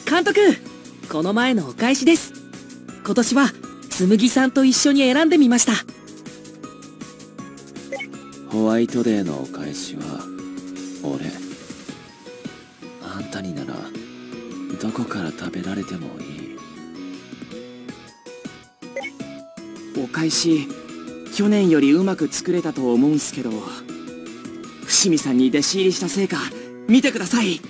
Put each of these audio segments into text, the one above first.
監督、この前のお返しです。今年は紬さんと一緒に選んでみました。 ホワイトデーのお返しは俺。あんたにならどこから食べられてもいい。 お返し去年よりうまく作れたと思うんすけど、伏見さんに弟子入りした成果見てください。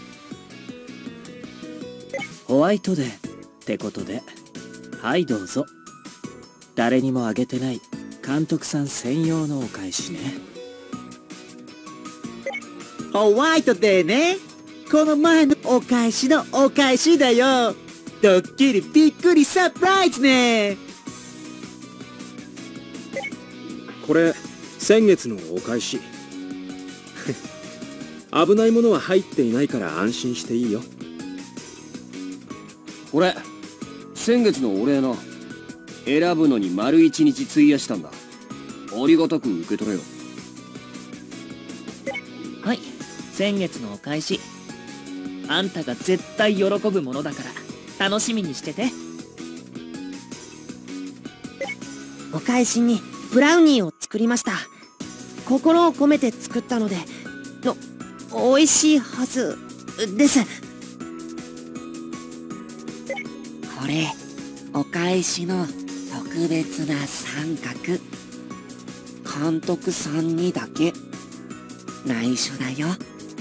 ホワイトデーってことで、はいどうぞ。誰にもあげてない監督さん専用のお返しね。 ホワイトデーね。この前のお返しのお返しだよ。ドッキリびっくりサプライズね。 これ先月のお返し。危ないものは入っていないから安心していいよ。 これ先月のお礼な。選ぶのに丸一日費やしたんだ。ありがたく受け取れよ。 はい、先月のお返し。あんたが絶対喜ぶものだから楽しみにしてて。 お返しにブラウニーを作りました。心を込めて作ったので美味しいはずです。 これお返しの特別な三角、監督さんにだけ内緒だよ。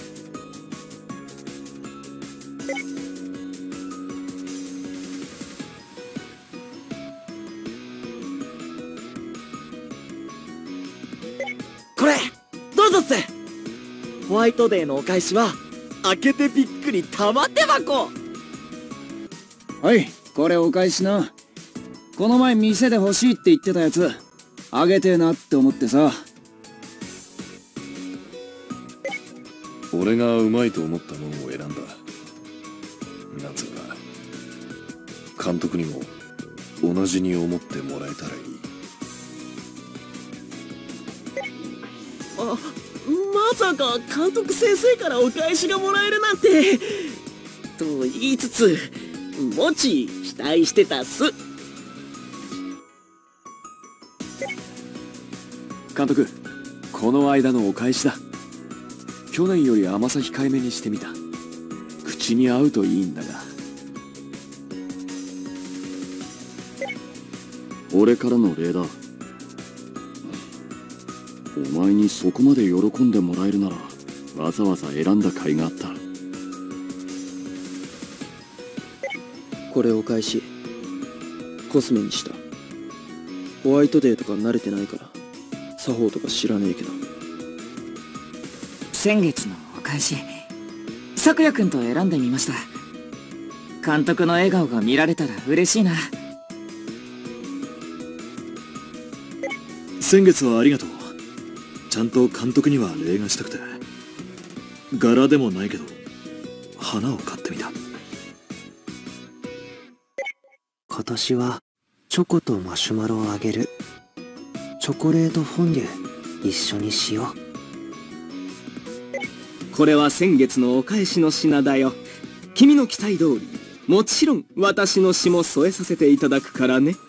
これどうぞっす。ホワイトデーのお返しは開けてびっくり玉手箱。 はい、これお返しな。この前店で欲しいって言ってたやつあげてえなって思ってさ。 俺がうまいと思ったものを選んだ。なんつうか監督にも同じに思ってもらえたらいい。 まさか監督先生からお返しがもらえるなんてと言いつつ、もち期待してたっす。 監督、この間のお返しだ。去年より甘さ控えめにしてみた。口に合うといいんだが。俺からの礼だ。お前にそこまで喜んでもらえるならわざわざ選んだ甲斐があった。 これお返しコスメにした。ホワイトデーとか慣れてないから作法とか知らねえけど。 先月のお返し、咲夜くんと選んでみました。監督の笑顔が見られたら嬉しいな。 先月はありがとう。ちゃんと監督には礼がしたくて。柄でもないけど花を買ってみた。 今年はチョコとマシュマロをあげる。チョコレートフォンデュ一緒にしよう。 これは先月のお返しの品だよ。君の期待通りもちろん私の詩も添えさせていただくからね。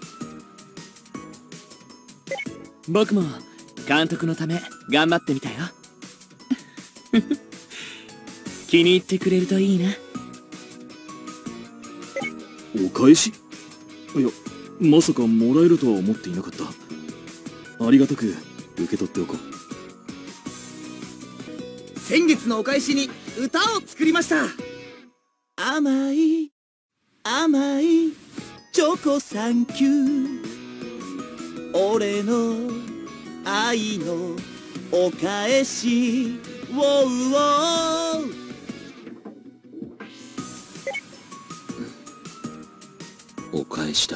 僕も監督のため頑張ってみたよ。気に入ってくれるといいな。 お返し？いや、まさかもらえるとは思っていなかった。ありがたく受け取っておこう。 先月のお返しに歌を作りました。甘い甘いチョコサンキュー、俺の愛のお返しウォーウォー。 お返しだ。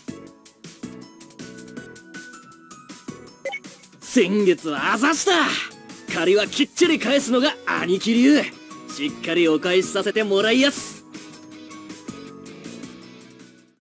先月はあざした。借りはきっちり返すのが兄貴流。しっかりお返しさせてもらいやす。